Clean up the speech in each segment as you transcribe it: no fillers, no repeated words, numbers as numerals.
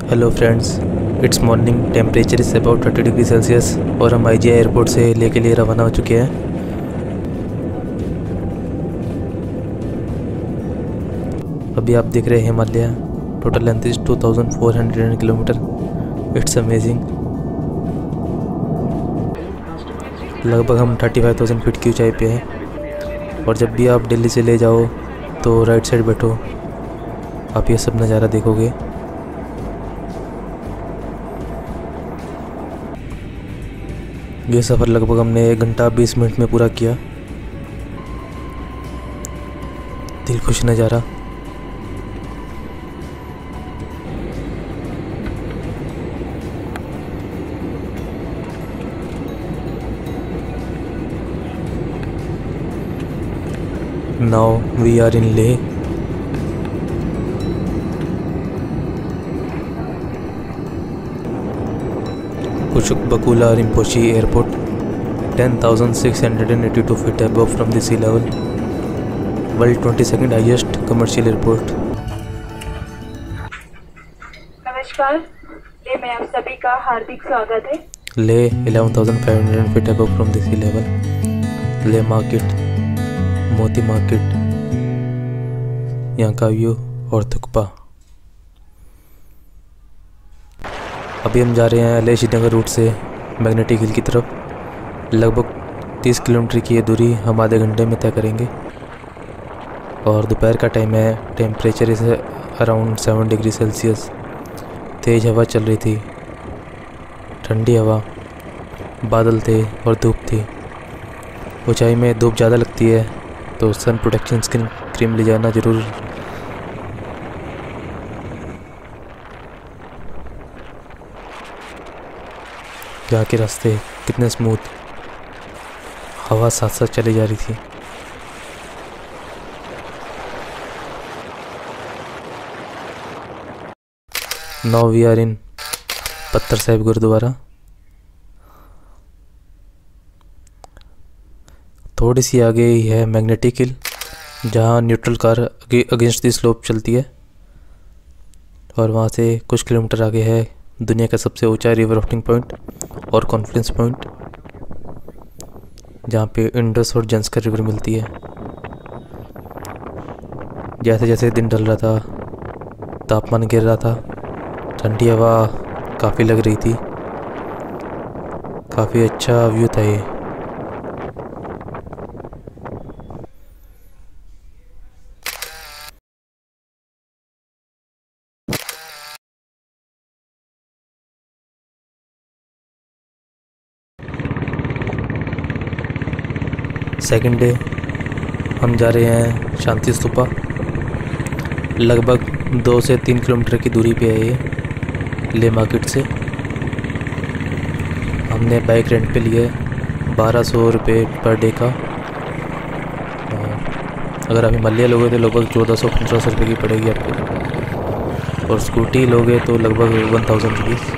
Hello friends, it's morning. Temperature is about 30 degree Celsius और हम IGI airport से ले के लिए रवाना हो चुके हैं। अभी आप देख रहे हैं Himalaya. Total length is 2400 kilometre. It's amazing. लगभग हम 35,000 फीट की ऊंचाई पे हैं। और जब भी आप दिल्ली से ले जाओ तो राइट साइड बैठो, आप ये सब नज़ारा देखोगे। ये सफ़र लगभग हमने 1 घंटा 20 मिनट में पूरा किया। दिल खुश नज़ारा। Now we are in Leh. Kushok Bakula Rimpochee airport 10,682 feet above from the sea level, world 22nd highest commercial airport। नमस्कार, ले में आप सभी का हार्दिक स्वागत है। ले 11,500 feet above from the sea level। Leh market, Moti market, यहाँ का व्यू और थुकपा। अभी हम जा रहे हैं लेह श्रीनगर रूट से मैग्नेटिक हिल की तरफ। लगभग 30 किलोमीटर की ये दूरी हम आधे घंटे में तय करेंगे। और दोपहर का टाइम है। टेम्परेचर इस अराउंड 7 डिग्री सेल्सियस। तेज़ हवा चल रही थी, ठंडी हवा, बादल थे और धूप थी। ऊंचाई में धूप ज़्यादा लगती है तो सन प्रोटेक्शन स्किन क्रीम ले जाना ज़रूर। यहाँ के रास्ते कितने स्मूथ, हवा साथ साथ चली जा रही थी। नाउ वी आर इन पत्थर साहिब गुरुद्वारा। थोड़ी सी आगे ही है मैग्नेटिक हिल, जहाँ neutral car against the slope चलती है। और वहाँ से कुछ किलोमीटर आगे है दुनिया का सबसे ऊंचा रिवर राफ्टिंग पॉइंट और कॉन्फ्रेंस पॉइंट, जहाँ पे इंडस और जंस्कर रिवर मिलती है। जैसे जैसे दिन ढल रहा था, तापमान गिर रहा था, ठंडी हवा काफ़ी लग रही थी। काफ़ी अच्छा व्यू था ये। सेकंड डे हम जा रहे हैं शांति स्तूपा। लगभग 2 से 3 किलोमीटर की दूरी पे है ये ले मार्केट से। हमने बाइक रेंट पे लिए 1200 रुपये पर डे का। अगर आप हिमालय लोगे तो लगभग 1400-1500 रुपये की पड़ेगी आपको। और स्कूटी लोगे तो लगभग 1000 rupees.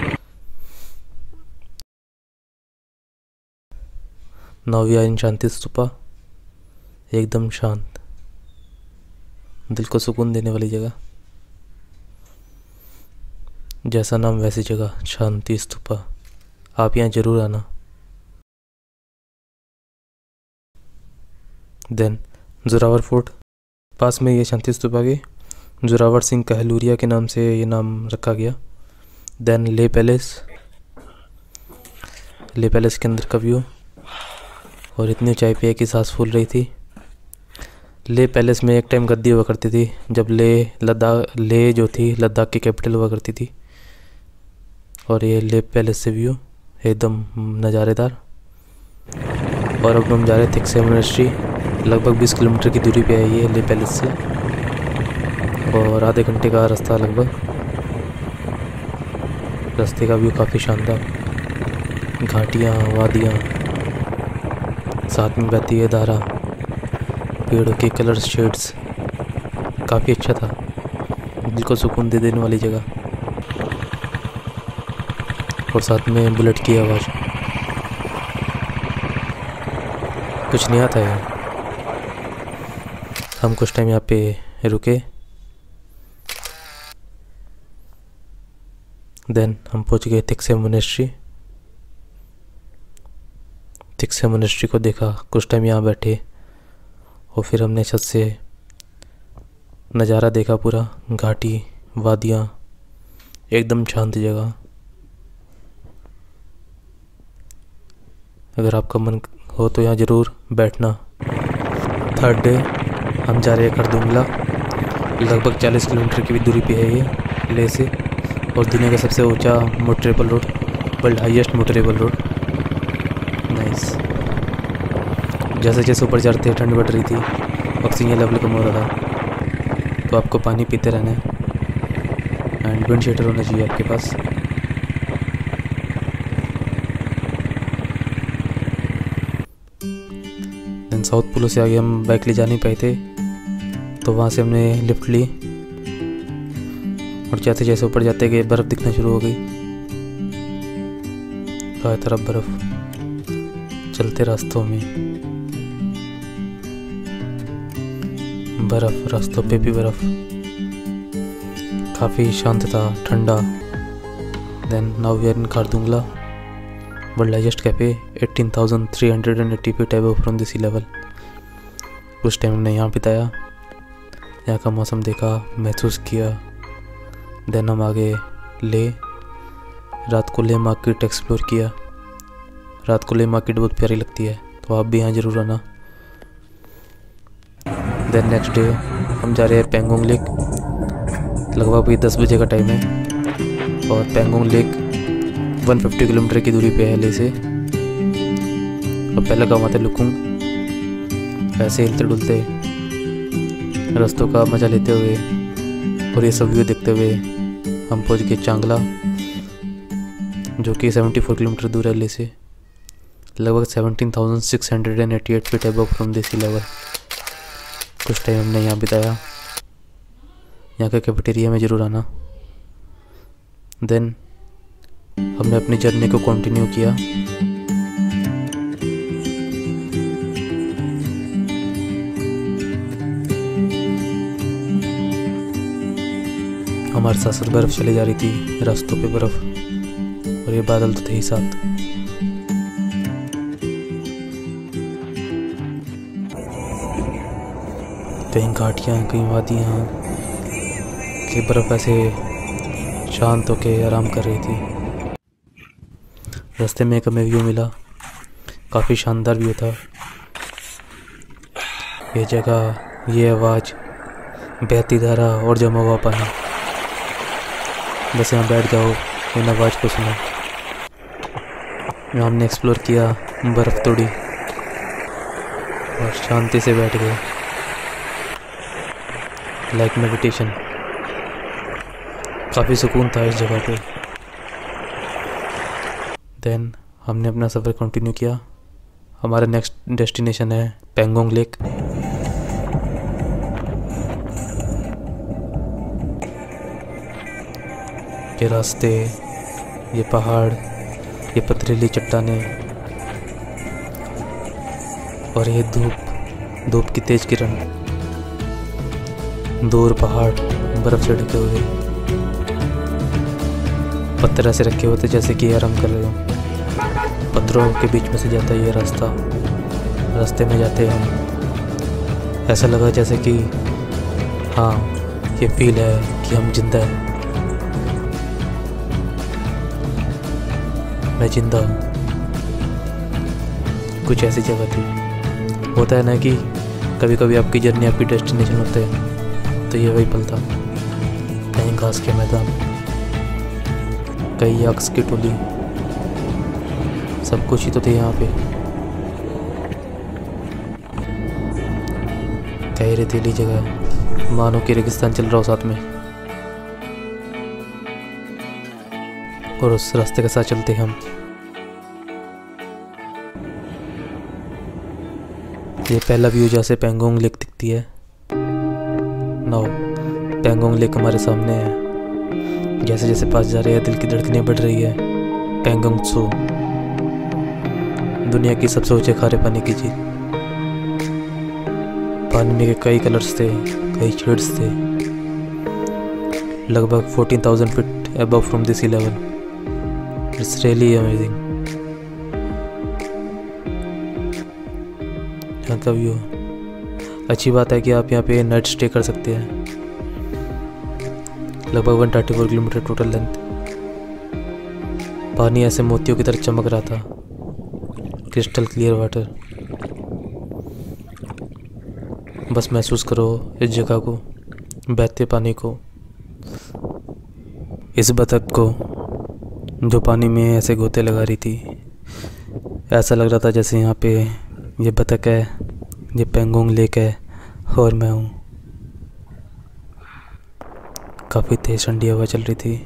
Now in Shanti Stupa. एकदम शांत, दिल को सुकून देने वाली जगह। जैसा नाम वैसी जगह, शांति स्तूपा। आप यहाँ जरूर आना। देन जोरावर फोर्ट पास में ये शांति स्तूपा के जोरावर सिंह कहलूरिया के नाम से ये नाम रखा गया। देन ले पैलेस। ले पैलेस के अंदर का व्यू, और इतनी ऊंचाई पे है कि सांस फूल रही थी। ले पैलेस में एक टाइम गद्दी हुआ करती थी जब ले जो थी लद्दाख की कैपिटल हुआ करती थी। और ये ले पैलेस से व्यू एकदम नज़ारेदार। और अब हम जा रहे थे थिक्से मोनेस्ट्री। लगभग 20 किलोमीटर की दूरी पे है ये ले पैलेस से, और आधे घंटे का रास्ता लगभग। रास्ते का व्यू काफ़ी शानदार, घाटियाँ, वादियाँ, साथ में बहती है धारा, पेड़ों के कलर शेड्स। काफ़ी अच्छा था, दिल को सुकून दे देने वाली जगह। और साथ में बुलेट की आवाज़। कुछ नहीं आता है। हम कुछ टाइम यहाँ पे रुके। देन हम पहुंच गए थिक्से मोनेस्ट्री को देखा, कुछ टाइम यहाँ बैठे और फिर हमने छत से नज़ारा देखा, पूरा घाटी, वादियाँ, एकदम शांत जगह। अगर आपका मन हो तो यहाँ ज़रूर बैठना। थर्ड डे हम जा रहे हैं खरदुंगला। लगभग 40 किलोमीटर की भी दूरी पे है ये लेह से, और दुनिया का सबसे ऊंचा motorable road, world highest motorable road. Nice. जैसे जैसे ऊपर जा रहे थे ठंड बढ़ रही थी, ऑक्सीजन लेवल कम हो रहा था, तो आपको पानी पीते रहना है एंड विंड शीटर होना चाहिए आपके पास। देन साउथ पोलो से आगे हम बाइक ले जा नहीं पाए थे, तो वहाँ से हमने लिफ्ट ली और जैसे जैसे ऊपर जाते गए बर्फ़ दिखना शुरू हो गई, चारों तरफ बर्फ़, चलते रास्तों में बर्फ़, रास्तों पे भी बर्फ़, काफ़ी शांत था, ठंडा। Then now we are in Khardungla, world highest cafe, 18,380 feet above from the sea level. कुछ टाइम हमने यहाँ बिताया, यहाँ का मौसम देखा, महसूस किया। देन हम आगे ले, रात को ले मार्केट एक्सप्लोर किया। रात को ले मार्केट बहुत प्यारी लगती है, तो आप भी यहाँ ज़रूर आना। देन नेक्स्ट डे हम जा रहे हैं पेंगोंग लेक। लगभग अभी 10 बजे का टाइम है और पेंगोंग लेक 150 किलोमीटर की दूरी पे है ले से। और पहला गाँव आता है लुकुंग। ऐसे हिलते डुलते रास्तों का मज़ा लेते हुए और ये सब व्यू देखते हुए हम पहुंच गए चांगला, जो कि 74 किलोमीटर दूर है ले से। लगभग 17,688 feet above from the sea level. कुछ टाइम हमने यहाँ बिताया, यहाँ के कैफेटेरिया में ज़रूर आना। देन हमने अपनी जर्नी को कंटिन्यू किया। हमारे साथ साथ बर्फ़ चली जा रही थी, रास्तों पे बर्फ़, और ये बादल तो थे ही साथ। कहीं घाटियाँ, कहीं वादियाँ, कहीं बर्फ़ ऐसे शांत होके आराम कर रही थी। रास्ते में एक हमें व्यू मिला, काफ़ी शानदार व्यू था। ये जगह, ये आवाज़, बहती धारा और जमा हुआ पानी, बस यहाँ बैठ जाओ, इन आवाज़ को सुनो। यहाँ हमने एक्सप्लोर किया, बर्फ़ तोड़ी और शांति से बैठ गए, लाइक मेडिटेशन। काफ़ी सुकून था इस जगह पे। देन हमने अपना सफ़र कंटिन्यू किया। हमारा नेक्स्ट डेस्टिनेशन है पेंगोंग लेक। ये रास्ते, ये पहाड़, ये पथरीली चट्टानें और ये धूप की तेज किरण, दूर पहाड़ बर्फ से ढके हुए, पत्थर ऐसे रखे होते जैसे कि आराम कर रहे हो। पत्थरों के बीच में से जाता है ये रास्ता। रास्ते में जाते हम, ऐसा लगा जैसे कि हाँ, ये फील है कि हम जिंदा हैं, मैं जिंदा हूँ। कुछ ऐसी जगह थी। होता है ना कि कभी कभी आपकी जर्नी आपकी डेस्टिनेशन होते हैं, तो ये वही पल था। कहीं घास के मैदान, कहीं यक्स की टोली, सब कुछ ही तो थे यहाँ पे। कहीं रेतीली जगह, मानो कि रेगिस्तान चल रहा हो साथ में, और उस रास्ते के साथ चलते हम। ये पहला व्यू जहाँ से पेंगोंग लेक दिखती है। नाउ पेंगोंग लेक हमारे सामने है। जैसे जैसे पास जा रहे हैं दिल की धड़कनें बढ़ रही है। पेंगोंग त्सू, दुनिया की सबसे ऊंचे खारे पानी की झील। पानी में कई कलर्स थे, कई शेड्स थे। लगभग 14,000 feet above from the sea level. It's really amazing. यहाँ का व्यू अच्छी बात है कि आप यहाँ पे नाइट स्टे कर सकते हैं। लगभग 134 किलोमीटर टोटल लेंथ। पानी ऐसे मोतियों की तरह चमक रहा था, क्रिस्टल क्लियर वाटर। बस महसूस करो इस जगह को, बहते पानी को, इस बतख को जो पानी में ऐसे गोते लगा रही थी। ऐसा लग रहा था जैसे यहाँ पे ये बतख है, ये पेंगोंग लेक है और मैं हूँ। काफ़ी तेज ठंडी हवा चल रही थी,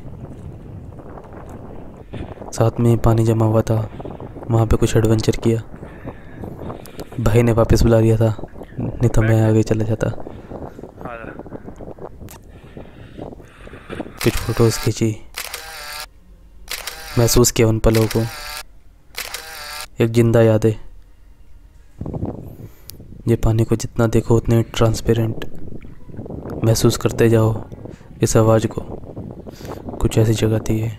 साथ में पानी जमा हुआ था। वहाँ पे कुछ एडवेंचर किया। भाई ने वापस बुला लिया था, नहीं तो मैं आगे चला जाता। कुछ फोटोज़ खींची, महसूस किया उन पलों को। एक जिंदा याद है। ये पानी को जितना देखो उतने ट्रांसपेरेंट। महसूस करते जाओ इस आवाज़ को। कुछ ऐसी जगह थी ये।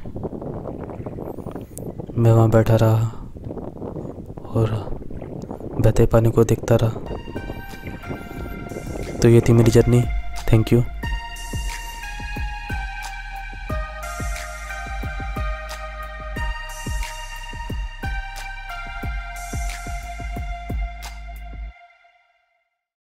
मैं वहाँ बैठा रहा और बहते पानी को देखता रहा। तो ये थी मेरी जर्नी। Thank you.